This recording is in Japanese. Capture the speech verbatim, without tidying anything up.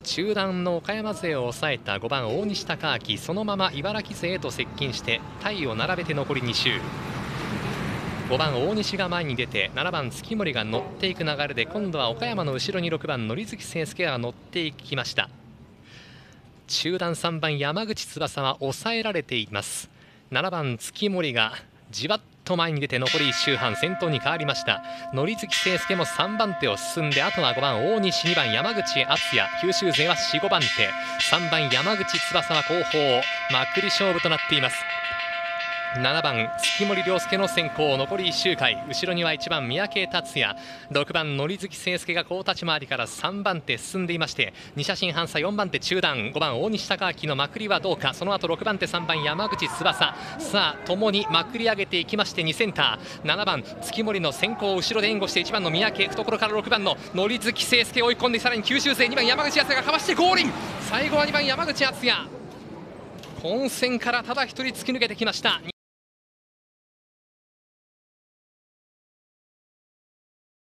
中段の岡山勢を抑えたごばん大西貴明、そのまま茨城勢へと接近してタイを並べて残りに周。ごばん大西が前に出てななばん月森が乗っていく流れで、今度は岡山の後ろにろくばん則月誠介が乗っていきました。中段さんばん山口翼は抑えられています。ななばん月森がじわっと前に出て残りいっ周半、先頭に変わりました。則月誠介もさんばん手を進んで、あとはごばん大西、にばん山口敦也、九州勢はよん、ごばん手、さんばん山口翼は後方、まくり勝負となっています。ななばん月森涼介の先行、残りいっ周回、後ろにはいちばん三宅達也、ろくばん則月誠介が好立ち回りからさんばん手進んでいまして、に車身半差、よんばん手中段、ごばん大西貴明のまくりはどうか。その後ろくばん手さんばん山口翼、さあともにまくり上げていきまして、にセンターななばん月森の先行、後ろで援護していちばんの三宅、懐からろくばんの則月誠介追い込んで、さらに九州勢にばん山口敦也がかわしてゴールイン、最後はにばん山口敦也、本戦からただ一人突き抜けてきました。